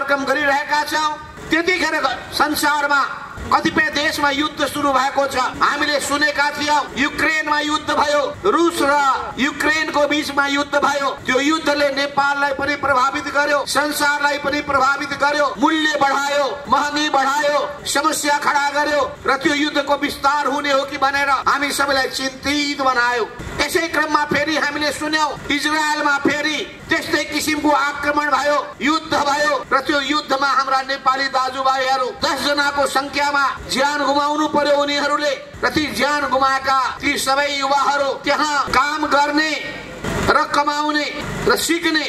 कार्यक्रम गरिरहेका छौं। त्यतिखेर संसारमा कतिपय देशमा युद्ध सुरु भएको छ। हामीले सुनेका थियौं युक्रेनमा युद्ध भयो, रुस र युक्रेनको बीचमा युद्ध भयो। त्यो युद्धले नेपाललाई पनि प्रभावित गर्यो, संसारलाई पनि प्रभावित गर्यो, मूल्य बढायो, महँगी बढायो, समस्या खडा गर्यो र त्यो युद्धको विस्तार हुने हो कि भनेर हामी सबैलाई चिन्तित बनायो। यसै क्रममा फेरि हामीले सुन्यौं इजरायलमा फेरि त्यस्तै किसिमको आक्रमण भयो, युद्ध भयो र त्यो युद्धमा हाम्रा नेपाली दाजुभाइहरू 10 जनाको संख्यामा ज्यान गुमाउनु पर्यो उनीहरूले। र ती ज्यान गुमाएका ती सबै युवाहरू त्यहाँ काम गर्ने र कमाउने र सिक्ने,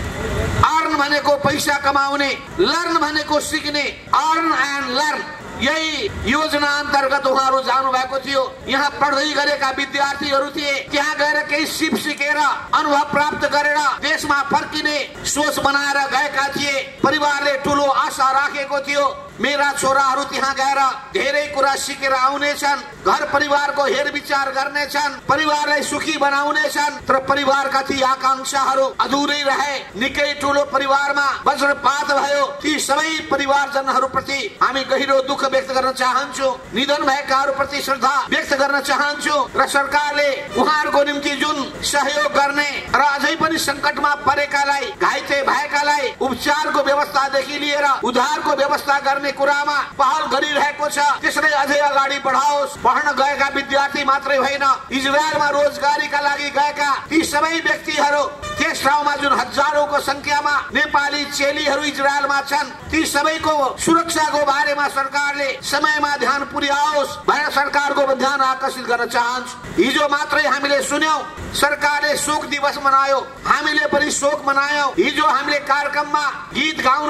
अर्न भनेको पैसा कमाउने, लर्न भनेको सिक्ने, अर्न एन्ड लर्न, यही योजना अन्तर्गत उहाँहरू जानु भएको थियो। यहाँ पढ्दै गरेका विद्यार्थीहरू थिए, त्यहाँ गएर केही सिप सिकेर अनुभव प्राप्त गरेर देशमा फर्किने सोच बनाएर गएका थिए। परिवारले ठूलो आशा राखेको थियो मेरा छोराहरू त्यहाँ गएर धेरै कुरा सिकेर आउनेछन्, घर परिवारको हेरविचार गर्नेछन्, परिवारलाई सुखी बनाउनेछन्। तर परिवारका ती आकांक्षाहरू अधुरै रहे। निकै ठूलो परिवारमा वज्रपात भयो। ती सबै परिवारजनहरू प्रति हामी गहिरो दुःख व्यक्त गर्न चाहन्छु, निधन भएकाहरू प्रति श्रद्धा व्यक्त गर्न चाहन्छु र सरकारले उहाँहरूको निम्ति जुन सहयोग गर्ने र अझै पनि संकटमा परेकालाई, घाइते भएकालाई उपचारको व्यवस्थादेखि लिएर उद्धारको व्यवस्था गर्ने कुरामा पहल गरिरहेको छ, त्यसलाई अझै अगाडि बढाओस्। पढ्न गएका विद्यार्थी मात्रै होइन, इजरायलमा रोजगारीका लागि गएका ती सबै व्यक्तिहरू, त्यस ठाउँमा जुन हजारौंको संख्यामा नेपाली चेलीहरू इजरायलमा छन्, ती सबैको सुरक्षाको बारेमा सरकारले समयमा ध्यान पुर्याओस् भनेर सरकारको ध्यान आकर्षित गर्न चाहन्छु। हिजो मात्रै हामीले सुन्यौं सरकारले शोक दिवस मनायो, हामीले पनि शोक मनायौं। हिजो हामीले कार्यक्रममा गीत गाउन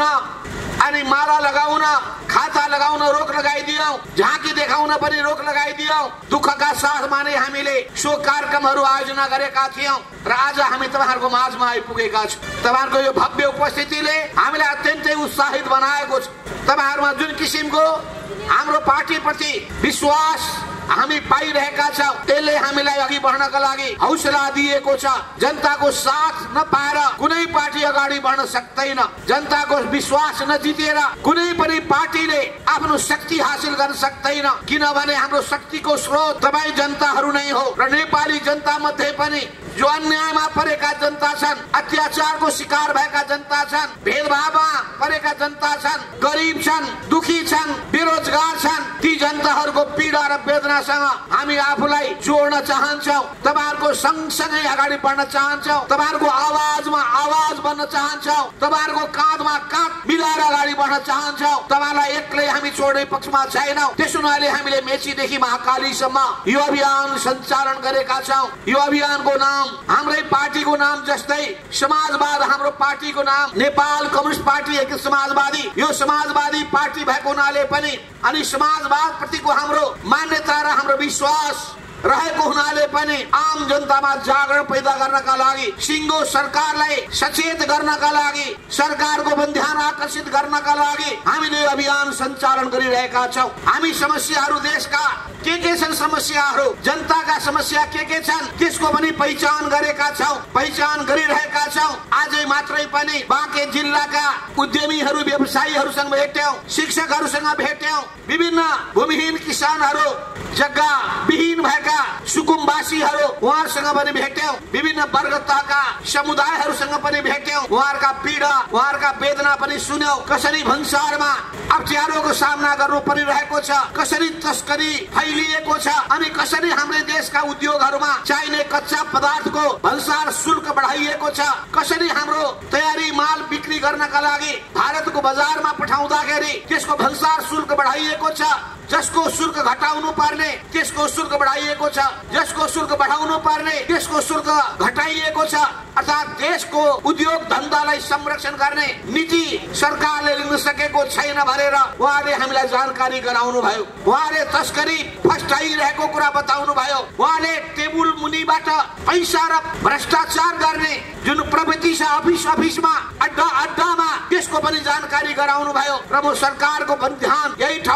अनि माला लगाउन, खाता लगाउन रोक लगाइदियौं, झाँकी देखाउन पनि रोक लगाइदियौं। दुःखका साथमा नै हामीले शोक कार्यक्रमहरू आयोजना गरेका थियौं र आज हामी तपाईहरुको माझमा आइपुगेका छौं। तपाईहरुको यो भव्य उपस्थितिले हामीलाई अत्यन्तै उत्साहित बनाएको छ। तपाईहरुमा जुन किसिमको हाम्रो पार्टीप्रति विश्वास हामी पाइरहेका छौं, त्यसले हामीलाई अघि बढ्नका लागि हौसला दिएको छ। जनताको साथ नपाएर कुनै पार्टी अगाडि बढ्न सक्दैन। जनताको विश्वास नजितेर कुनै पनि पार्टीले आफ्नो शक्ति हासिल गर्न सक्दैन, किनभने हाम्रो शक्तिको स्रोत तपाई जनताहरू नै हो। र नेपाली जनता मध्ये पनि जो अन्यायमा परेका जनता छन्, अत्याचारको शिकार भएका जनता छन्, भेदभावमा परेका जनता छन्, गरिब छन्, दुखी छन्, बेरोजगार छन्, ती जनताहरूको पीडा र वेदनासँग हामी आफूलाई जोड्न चाहन्छौं। तपाईहरुको सँगसँगै अगाडि बढ्न चाहन्छौं, तपाईहरुको आवाजमा आवाज बन्न चाहन्छौं, तपाईहरुको काँधमा काँध मिलाएर अगाडि बढ्न चाहन्छौं। तपाईहरुलाई एक्लै हामी छोड्ने पक्षमा छैनौं। त्यसैले हामीले मेचीदेखि महाकालीसम्म यो अभियान सञ्चालन गरेका छौं। यो अभियानको नाम हाम्रै पार्टीको नाम जस्तै समाजवाद, हाम्रो पार्टीको नाम नेपाल कम्युनिस्ट पार्टी एक समाजवादी, यो समाजवादी पार्टी भएको हुनाले पनि अनि समाजवाद प्रतिको हाम्रो मान्यता र हाम्रो विश्वास रहेको हुनाले पनि आम जनतामा जागरण पैदा गर्नका लागि, सिङ्गो सरकारलाई सचेत गर्नका लागि, सरकारको ध्यान आकर्षित गर्नका लागि हामीले अभियान सञ्चालन गरिरहेका छौं। हामी समस्याहरू देशका के छन्, समस्याहरू जनताका समस्या के छन् त्यसको पनि पहिचान गरेका छौं, पहिचान गरिरहेका छौं। आजै मात्रै पनि बाँके जिल्लाका उद्यमीहरू, व्यवसायीहरूसँग भेट्यौं, शिक्षकहरूसँग भेट्यौं, विभिन्न भूमिहीन किसानहरू, जग्गा विहीन भएका सुकुम्बासीहरू उहाँहरूसँग पनि भेट्यौं, विभिन्न वर्ग तहका समुदायहरूसँग पनि भेट्यौं, उहाँहरूका पीडा, उहाँहरूका वेदना पनि सुन्यौं। कसरी भन्सारमा अप्ठ्यारोको सामना गर्नु परिरहेको छ, कसरी तस्करी फैलिएको छ अनि कसरी हाम्रो देशका उद्योगहरूमा चाहिने कच्चा पदार्थको भन्सार शुल्क बढाइएको छ, कसरी हाम्रो तयारी माल बिक्री गर्नका लागि भारतको बजारमा पठाउँदाखेरि त्यसको भन्सार शुल्क बढाइएको छ, जसको शुल्क घटाउनु पर्ने त्यसको शुल्क बढाइएको छ, जसको शुल्क बढाउनु पर्ने त्यसको शुल्क घटाइएको छ। अर्थात् देशको उद्योग धन्दालाई संरक्षण गर्ने नीति सरकारले लिन सकेको छैन भनेर उहाँले हामीलाई जानकारी गराउनु भयो। उहाँले तस्करी फस्टाइरहेको कुरा बताउनु भयो। उहाँले टेबुल मुनिबाट पैसा र भ्रष्टाचार गर्ने जुन प्रवृत्ति छ अफिसमा, अड्डामा, त्यसको पनि जानकारी गराउनु भयो। र म सरकारको ध्यान यही ठाउँ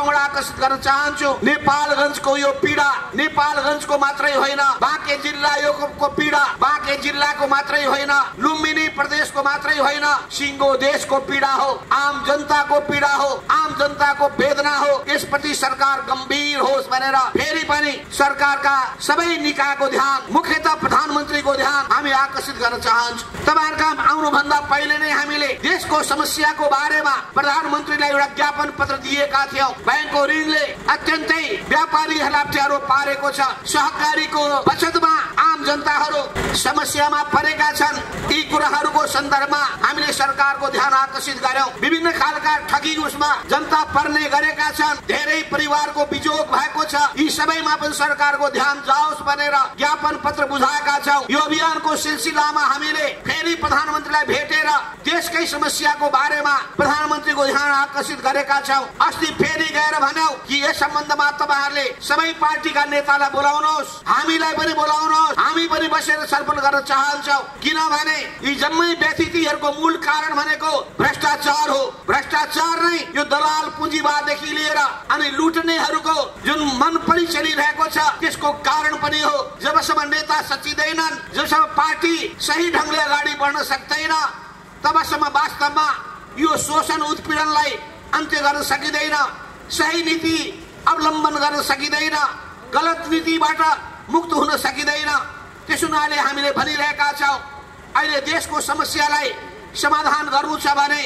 ठाउँबाट आकर्षित गर्न चाहन्छु। नेपालगञ्जको यो पीडा नेपालगञ्जको मात्रै होइन, बाँके जिल्लाको पीडा बाँके जिल्लाको मात्रै होइन, लुम्बिनी प्रदेशको मात्रै होइन, सिङ्गो देशको पीडा हो, आम जनताको पीडा हो, आम जनताको वेदना हो। यसप्रति सरकार गम्भीर होस् भनेर फेरि पनि सरकारका सबै निकायको ध्यान, मुख्यतः प्रधानमन्त्रीको ध्यान हामी आकर्षित गर्न चाहन्छौँ। तपाईहरुका आउनुभन्दा पहिले नै हामीले देशको समस्याको बारेमा प्रधानमन्त्रीलाई एउटा ज्ञापन पत्र दिएका थियौं। बैंकको ऋणले अत्यन्तै व्यापारीहरूलाई अप्ठ्यारो पारेको छ। सहकारीको बचतमा आम जनताहरू समस्यामा परेका छन्। यी कुराहरूको सन्दर्भमा हामीले सरकारको ध्यान आकर्षित गर्यौं। विभिन्न खालका ठगी उसमा जनता पर्ने गरेका छन्। धेरै परिवारको बिजोग भएको छ। यी सबैमा पनि सरकारको ध्यान जाओस् भनेर ज्ञापन पत्र बुझाएका छौं। यो अभियानको सिलसिलामा हामीले फेरि प्रधानमन्त्रीलाई भेटेर देशकै समस्याको बारेमा प्रधानमन्त्रीको ध्यान आकर्षित गरेका छौं। अस्ति फेरि गएर भन्यौ कि यस सम्बन्धमा तपाईहरुले सबै पार्टीका नेतालाई बोलाउनुहोस्, हामीलाई पनि बोलाउनुहोस्, हामी पनि बसेर छलफल गर्न चाहन्छौं। किनभने यी जम्मै व्यथितिहरूको मूल कारण भनेको भ्रष्टाचार हो। भ्रष्टाचार नै यो दलाल पुँजीवाददेखि लिएर अनि लुट्नेहरूको जुन मन पनि चलिरहेको छ त्यसको कारण पनि हो। जबसम्म नेता सचिँदैनन्, जबसम्म पार्टी सही ढंगले अगाडि बढ्न सक्दैन, तबसम्म वास्तवमा यो शोषण उत्पीडनलाई अन्त्य गर्न सकिँदैन, सही नीति अवलम्बन गर्न सकिँदैन, गलत नीतिबाट मुक्त हुन सकिँदैन। त्यसो हुनाले हामीले भनिरहेका छौं, अहिले देशको समस्यालाई समाधान गर्नु छ भने,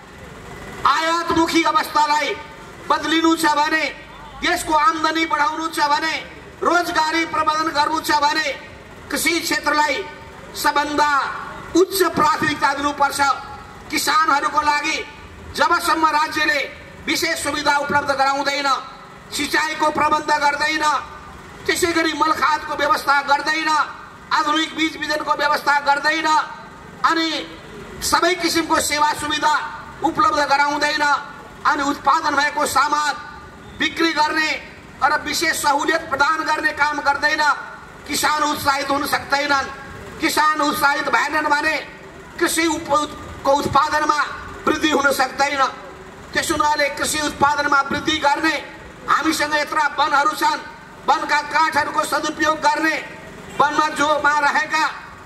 आयातमुखी अवस्थालाई बदलिनु छ भने, देशको आमदानी बढाउनु छ भने, रोजगारी प्रबन्धन गर्नु छ भने कृषि क्षेत्रलाई सबभन्दा उच्च प्राथमिकता दिनुपर्छ। किसानहरूको लागि जबसम्म राज्यले विशेष सुविधा उपलब्ध गराउँदैन, सिंचाईको प्रबन्ध गर्दैन, त्यसैगरी मलखादको व्यवस्था गर्दैन, आधुनिक बीज बिजनको व्यवस्था गर्दैन, अनि सबै किसिमको सेवा सुविधा उपलब्ध गराउँदैन, अनि उत्पादन भएको सामान बिक्री गर्ने र विशेष सहुलियत प्रदान गर्ने काम गर्दैन, किसान उत्साहित हुन सक्दैनन्। किसान उत्साहित भएनन् भने कृषि को उत्पादनमा वृद्धि हुन सक्दैन। त्यसो हुनाले कृषि उत्पादनमा वृद्धि गर्ने, हामीसँग यत्रा वनहरू छन्, वनका काठहरूको सदुपयोग गर्ने, वनमा रहेका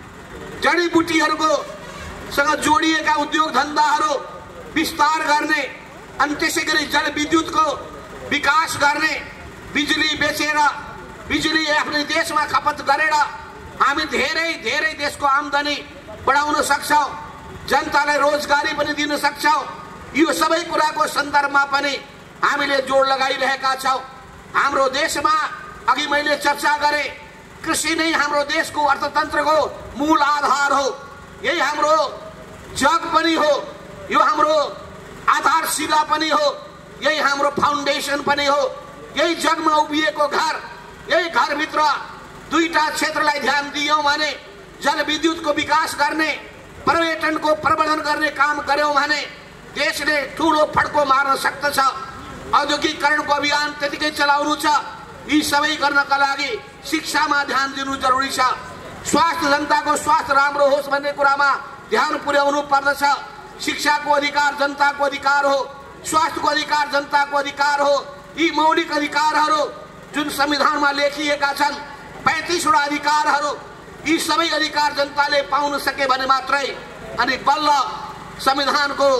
जडीबुटीहरूको सँग जोडिएका उद्योग धन्दाहरू विस्तार गर्ने, अनि त्यसैगरी जलविद्युतको विकास गर्ने, बिजुली बेचेर बिजुली आफ्नो देशमा खपत गरेर हामी धेरै धेरै देशको आमदानी बढाउन सक्छौं, जनतालाई रोजगारी पनि दिन सक्छौं। यो सबै कुराको सन्दर्भमा पनि हामीले जोड लगाइरहेका छौं। हाम्रो देशमा अघि मैले चर्चा गरे, कृषि नै हाम्रो देशको अर्थतन्त्रको मूल आधार हो। यही हाम्रो जग पनि हो, यो हाम्रो आधारशिला पनि हो, यही हाम्रो फाउन्डेसन पनि हो। यही जगमा उभिएको घर, यही घरभित्र दुईटा क्षेत्रलाई ध्यान दियौं भने, जलविद्युतको विकास गर्ने, पर्यटनको प्रबन्धन गर्ने काम गर्यौं भने देशले ठूलो फड्को मार्न सक्दछ। औद्योगिकीकरणको अभियान त्यतिकै चलाउनु छ। यी सबै गर्नका लागि शिक्षामा ध्यान दिनु जरुरी छ। स्वास्थ्य, जनताको स्वास्थ्य राम्रो होस् भन्ने कुरामा ध्यान पुर्याउनु पर्दछ। शिक्षाको अधिकार जनताको अधिकार हो, स्वास्थ्यको अधिकार जनताको अधिकार हो। यी मौलिक अधिकारहरू जुन संविधानमा लेखिएका छन्, 35 वटा अधिकारहरू, यी सबै अधिकार जनताले पाउन सके भने मात्रै अनि बल्ल संविधानको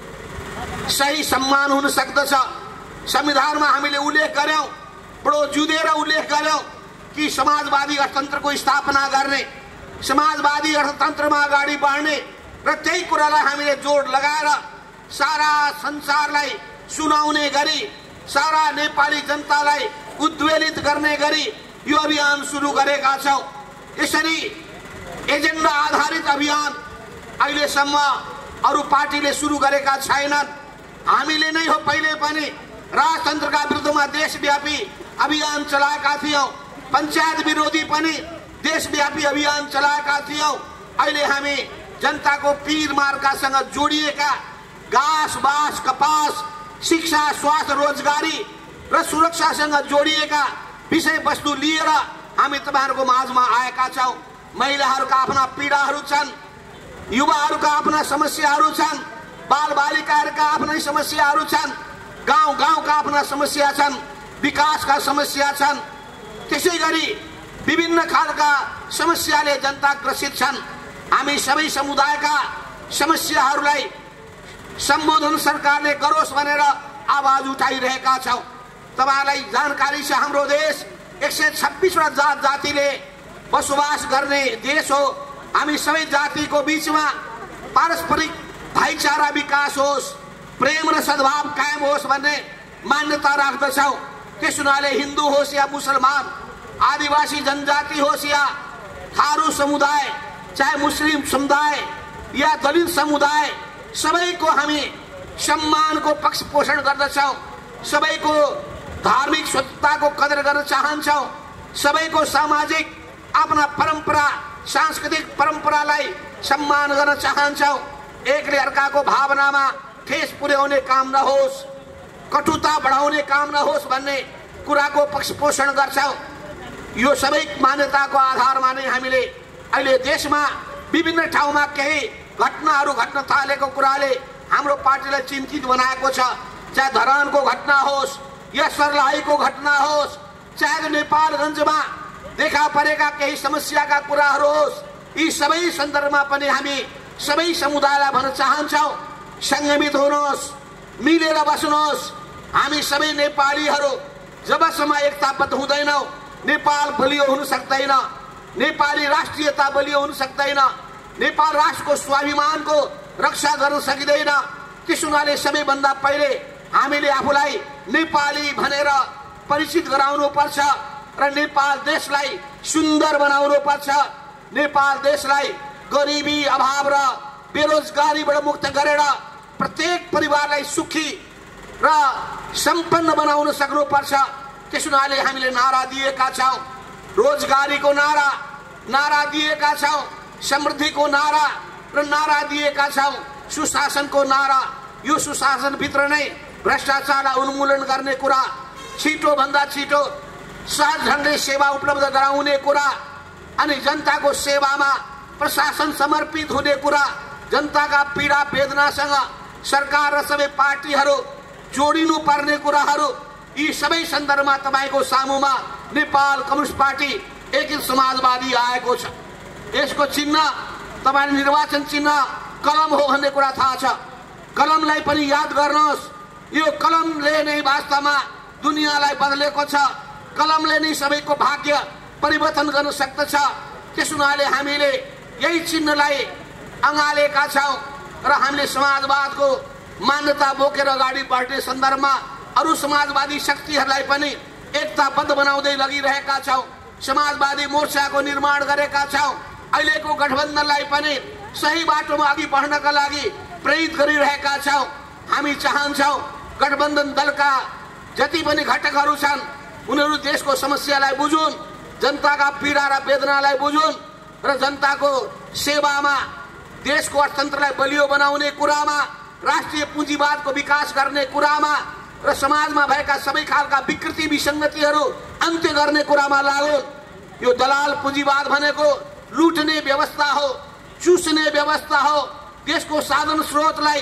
सही सम्मान हुन सक्दछ। संविधानमा हामीले उल्लेख गर्यौं, बडो जुदेर उल्लेख गर्यौं कि समाजवादी अर्थतन्त्रको स्थापना गर्ने, समाजवादी अर्थतन्त्रमा अगाडि बढ्ने र त्यही कुरालाई हामीले जोड लगाएर सारा संसारलाई सुनाउने गरी, सारा नेपाली जनतालाई उद्वेलित गर्ने गरी यो अभियान सुरु गरेका छौं। यसरी एजेन्डा आधारित अभियान अहिलेसम्म अरू पार्टीले सुरु गरेका छैनन्। हामीले नै हो पहिले पनि राजतन्त्रका विरुद्धमा देशव्यापी अभियान चलाएका थियौं। पञ्चायत विरोधी पनि देशव्यापी अभियान चलाएका थियौं। अहिले हामी जनताको पीर मार्कासँग जोडिएका घाँस बाँस कपास शिक्षा स्वास्थ्य रोजगारी र सुरक्षासँग जोडिएका विषयवस्तु लिएर हामी तपाईहरुको माझमा आएका छौं। महिलाहरूका आफ्ना पीडाहरू छन्, युवाहरूका आफ्ना समस्याहरू छन्, बालबालिकाहरूका आफ्नै समस्याहरू छन्। गाउँ गाउँका आफ्ना समस्या छन्, विकासका समस्या छन्। त्यसै गरी विभिन्न खालका समस्याले जनता ग्रसित छन्। हामी सबै समुदायका समस्याहरूलाई सम्बोधन सरकारले गरोस् भनेर आवाज उठाइरहेका छौँ। तपाईलाई जानकारी छ, हाम्रो देश 126 वटा जात जातिले बसोबास गर्ने देश हो। हामी सबै जातिको बीचमा पारस्परिक भाइचारा विकास होस्, प्रेम र सद्भाव कायम होस् भन्ने मान्यता राख्दछौँ। त्यस हुनाले हिन्दू होस् या मुसलमान, आदिवासी जनजाति होस् या थारू समुदाय, चाहे मुस्लिम समुदाय या दलित समुदाय, सबैको हामी सम्मानको पक्ष पोषण गर्दछौँ। सबैको धार्मिक स्वतन्त्रताको कदर गर्न चाहन्छौँ। सबैको सामाजिक आफ्ना परम्परा, सांस्कृतिक परम्परालाई सम्मान गर्न चाहन्छौँ। एकले अर्काको भावनामा ठेस पुर्याउने काम नहोस्, कटुता बढाउने काम नहोस् भन्ने कुराको पक्ष पोषण गर्छौँ। यो सबै मान्यताको आधारमा नै हामीले अहिले देशमा विभिन्न ठाउँमा केही घटनाहरू घट्न थालेको कुराले हाम्रो पार्टीलाई चिन्तित बनाएको छ। चाहे धरानको घटना होस् या सर्लाहीको घटना होस्, चाहे नेपालगञ्जमा देखा परेका केही समस्याका कुराहरू होस्, यी सबै सन्दर्भमा पनि हामी सबै समुदायलाई भन्न चाहन्छौँ, संगमित हुनुहोस्, मिलेर बस्नुहोस्। हामी सबै नेपालीहरू जबसम्म एकताबद्ध हुँदैनौँ, नेपाल बलियो हुन सक्दैन, नेपाली राष्ट्रियता बलियो हुन सक्दैन, नेपाल राष्ट्रको स्वाभिमानको रक्षा गर्न सकिँदैन। त्यस हुनाले सबैभन्दा पहिले हामीले आफूलाई नेपाली भनेर परिचित गराउनु पर्छ र नेपाल देशलाई सुन्दर बनाउनु पर्छ। नेपाल देशलाई गरिबी, अभाव र बेरोजगारीबाट मुक्त गरेर प्रत्येक परिवारलाई सुखी र सम्पन्न बनाउन सक्नुपर्छ। त्यस हुनाले हामीले नारा दिएका छौँ, रोजगारीको नारा दिएका छौँ, समृद्धिको नारा दिएका छौँ, सुशासनको नारा। यो सुशासनभित्र नै भ्रष्टाचारलाई उन्मूलन गर्ने कुरा, छिटो भन्दा छिटो सहज ढङ्गले सेवा उपलब्ध गराउने कुरा, अनि जनताको सेवामा प्रशासन समर्पित हुने कुरा, जनताका पीडा वेदनासँग सरकार र सबै पार्टीहरू जोडिनु पर्ने कुराहरू, यी सबै सन्दर्भमा तपाईको सामुमा नेपाल कम्युनिस्ट पार्टी एकीकृत समाजवादी आएको छ। यसको चिन्ह तपाईले निर्वाचन चिन्ह कलम हो भन्ने कुरा थाहा छ। कलमलाई पनि याद गर्नुहोस्, यो कलमले नै वास्तवमा दुनियाँलाई बदलेको छ। कलमले नै सबैको भाग्य परिवर्तन गर्न सक्दछ। त्यस हुनाले हामीले यही चिन्हलाई अँगालेका छौँ र हामीले समाजवादको मान्यता बोकेर अगाडि बढ्ने सन्दर्भमा अरू समाजवादी शक्तिहरूलाई पनि एकताबद्ध बनाउँदै लगिरहेका छौँ। समाजवादी मोर्चाको निर्माण गरेका छौँ। अहिलेको गठबन्धनलाई पनि सही बाटोमा अघि बढ्नका लागि प्रेरित गरिरहेका छौँ। हामी चाहन्छौँ गठबन्धन दलका जति पनि घटकहरू छन् उनीहरू देशको समस्यालाई बुझुन्, जनताका पीडा र वेदनालाई बुझुन् र जनताको सेवामा, देशको अर्थतन्त्रलाई बलियो बनाउने कुरामा, राष्ट्रिय पुँजीवादको विकास गर्ने कुरामा र समाजमा भएका सबै खालका विकृति विसङ्गतिहरू अन्त्य गर्ने कुरामा लागुन्। यो दलाल पुँजीवाद भनेको लुट्ने व्यवस्था हो, चुस्ने व्यवस्था हो। देशको साधन स्रोतलाई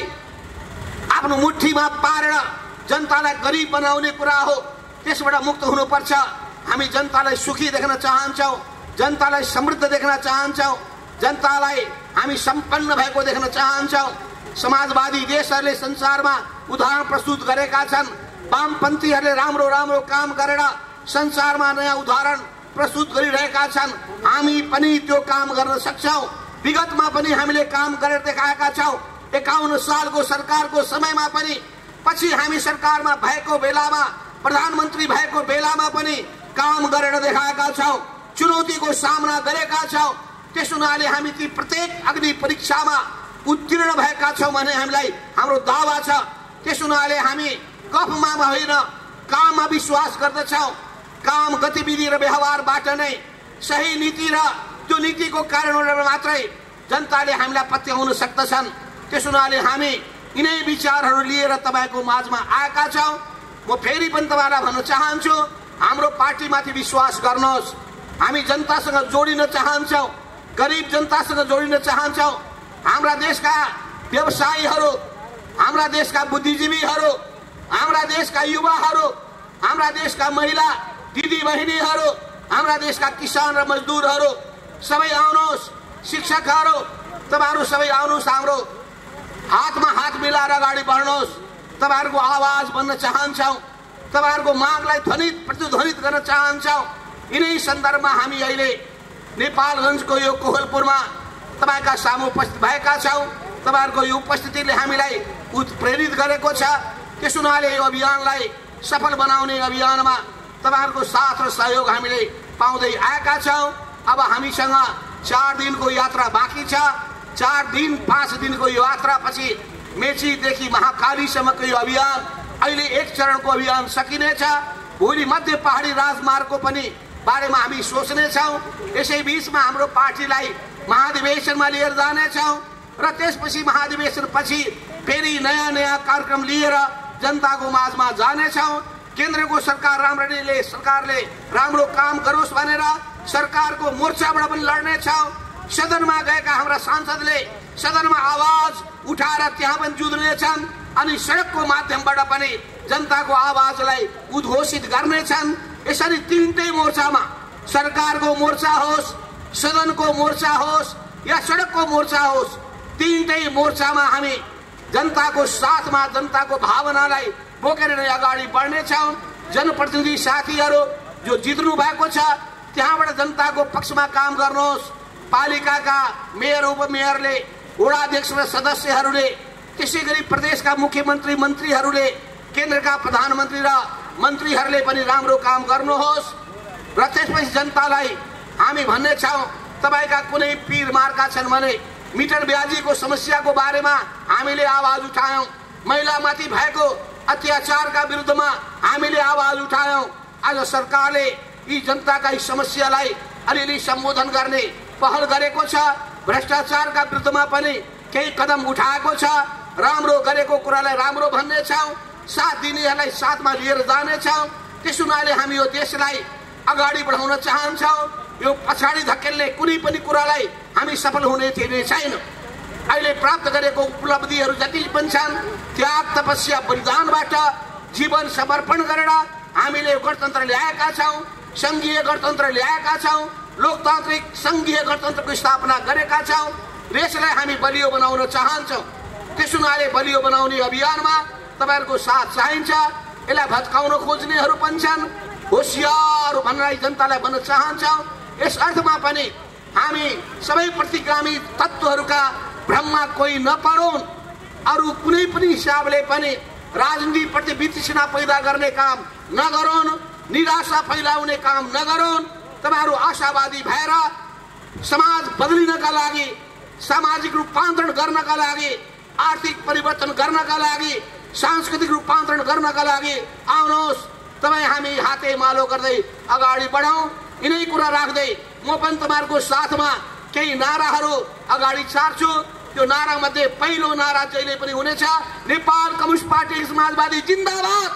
आफ्नो मुठीमा पारेर जनतालाई गरिब बनाउने कुरा हो। त्यसबाट मुक्त हुनुपर्छ। हामी जनतालाई सुखी देख्न चाहन्छौँ, जनतालाई समृद्ध देख्न चाहन्छौँ, जनतालाई हामी सम्पन्न भएको देख्न चाहन्छौँ। समाजवादी देशहरूले संसारमा उदाहरण प्रस्तुत गरेका छन्। वामपन्थीहरूले राम्रो राम्रो काम गरेर संसारमा नयाँ उदाहरण प्रस्तुत गरिरहेका छन्। हामी पनि त्यो काम गर्न सक्छौँ। विगतमा पनि हामीले काम गरेर देखाएका छौँ। 51 सालको सरकारको समयमा पनि, पछि हामी सरकारमा भएको बेलामा, प्रधानमन्त्री भएको बेलामा पनि काम गरेर देखाएका छौँ। चुनौतीको सामना गरेका छौँ। त्यस हुनाले हामी ती प्रत्येक अग्नि परीक्षामा उत्तीर्ण भएका छौँ भन्ने हामीलाई हाम्रो दावा छ। त्यस हुनाले हामी गफमा होइन, काममा विश्वास गर्दछौँ। काम, गतिविधि र व्यवहारबाट नै सही नीति र त्यो नीतिको कार्यान्वयनबाट मात्रै जनताले हामीलाई पत्याउन सक्दछन्। त्यस हुनाले हामी यिनै विचारहरू लिएर तपाईँको माझमा आएका छौँ। म फेरि पनि तपाईँलाई भन्न चाहन्छु, हाम्रो पार्टीमाथि विश्वास गर्नुहोस्। हामी जनतासँग जोडिन चाहन्छौँ, गरिब जनतासँग जोडिन चाहन्छौँ। हाम्रा देशका व्यवसायीहरू, हाम्रा देशका बुद्धिजीवीहरू, हाम्रा देशका युवाहरू, हाम्रा देशका महिला दिदी बहिनीहरू, हाम्रा देशका किसान र मजदुरहरू सबै आउनुहोस्। शिक्षकहरू तपाईहरु सबै आउनुहोस्, हाम्रो हातमा हात मिलाएर अगाडि बढ्नुहोस्। तपाईहरुको आवाज बन्न चाहन्छौं, तपाईहरुको मागलाई ध्वनित प्रतिध्वनित गर्न चाहन्छौं। यिनै सन्दर्भमा हामी अहिले नेपालगञ्जको यो कोहलपुरमा तपाईका सामु उपस्थित भएका छौं। तपाईहरुको यो उपस्थितिले हामीलाई उत्प्रेरित गरेको छ। त्यसो हुनाले यो अभियानलाई सफल बनाउने अभियानमा तपाईहरुको साथ र सहयोग हामीले पाउँदै आएका छौं। अब हामीसँग 4 दिनको यात्रा बाँकी छ। 4 दिन 5 दिनको यो यात्रापछि मेचीदेखि महाकालीसम्मको यो अभियान अहिले 1 चरणको अभियान सकिनेछ। भोलि मध्य पहाडी राजमार्गको पनि बारेमा हामी सोच्नेछौं। यसै बीचमा हाम्रो पार्टीलाई महाधिवेशनमा लिएर जानेछौं र त्यसपछि महाधिवेशनपछि फेरि नयाँ नयाँ कार्यक्रम लिएर जनताको माझमा जानेछौं। केन्द्रको सरकारले राम्रो काम गरोस् भनेर सरकारको मोर्चाबाट पनि लड्नेछौं। सदनमा गएका हाम्रा सांसदले सदनमा आवाज उठाएर त्यहाँ पनि जुध्नेछन् अनि सडकको माध्यमबाट पनि जनताको आवाजलाई उद्घोषित गर्नेछन्। यसरी तीनटै मोर्चामा, सरकारको मोर्चा होस्, सदनको मोर्चा होस् या सडकको मोर्चा होस्, तीनटै मोर्चामा हामी जनताको साथमा जनताको भावनालाई बोकेर नै अगाडि बढ्नेछौं। जनप्रतिनिधि साथीहरू जो जित्नु भएको छ त्यहाँबाट जनताको पक्षमा काम गर्नुहोस्। पालिकाका मेयर उपमेयरले, वडाध्यक्ष र सदस्यहरूले, त्यसैगरी प्रदेशका मुख्यमन्त्री मन्त्रीहरूले, केन्द्रका प्रधानमन्त्री र मन्त्रीहरूले पनि राम्रो काम गर्नुहोस्। र त्यसपछि जनतालाई हामी भन्ने छौं, तपाईका कुनै पीर मार्का छन् भने मिटर ब्याजीको समस्याको बारेमा हामीले आवाज उठायौं। महिलामाथि भएको अत्याचारका विरुद्धमा हामीले आवाज उठायौं। आज सरकारले यी जनताका यी समस्यालाई अलिअलि सम्बोधन गर्ने पहल गरेको छ। भ्रष्टाचारका विरुद्धमा पनि केही कदम उठाएको छ। राम्रो गरेको कुरालाई राम्रो भन्ने छौं, साथ दिनेहरूलाई साथमा लिएर जाने छौं। त्यसो हुनाले हामी यो देशलाई अगाडि बढाउन चाहन्छौं। यो पछाडी धकेल्ने कुनै पनि कुरालाई हामी सफल हुने छैन। अहिले प्राप्त गरेको उपलब्धिहरू जति पनि छन्, त्याग तपस्या बलिदानबाट जीवन समर्पण गरेर हामीले गणतन्त्र ल्याएका छौं, संघीय गणतन्त्र ल्याएका छौं, लोकतान्त्रिक संघीय गणतन्त्रको स्थापना गरेका छौं। देशलाई हामी बलियो बनाउन चाहन्छौं। त्यसो हुनाले बलियो बनाउने अभियानमा तपाईहरुको साथ चाहिन्छ। यसलाई भत्काउन खोज्नेहरू पनि छन्, होशियार भनेर जनतालाई भन्न चाहन्छौं। यस अर्थमा पनि हामी सबै प्रतिगामी तत्त्वहरूका भ्रममा कोही नपरोन्, अरू कुनै पनि हिसाबले पनि राजनीतिप्रति वितृष्णा पैदा गर्ने काम नगरून्, निराशा फैलाउने काम नगरून्। तपाईहरु आशावादी भएर समाज बदलिनका लागि, सामाजिक रूपान्तरण गर्नका लागि, आर्थिक परिवर्तन गर्नका लागि, सांस्कृतिक रूपान्तरण गर्नका लागि आउनुहोस्। तपाई हामी हाते मालो गर्दै अगाडि बढौं। यिनै कुरा राख्दै म पनि तपाईहरुको साथमा केही नाराहरू अगाडि सार्छु। त्यो नारा मध्ये पहिलो नारा जहिले पनि हुनेछ, नेपाल कम्युनिस्ट पार्टी समाजवादी जिन्दाबाद,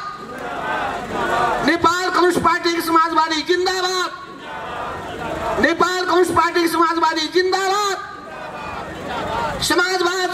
नेपाल कम्युनिस्ट पार्टी समाजवादी जिन्दाबाद, नेपाल कम्युनिस्ट पार्टी समाजवादी जिन्दाबाद, समाजवाद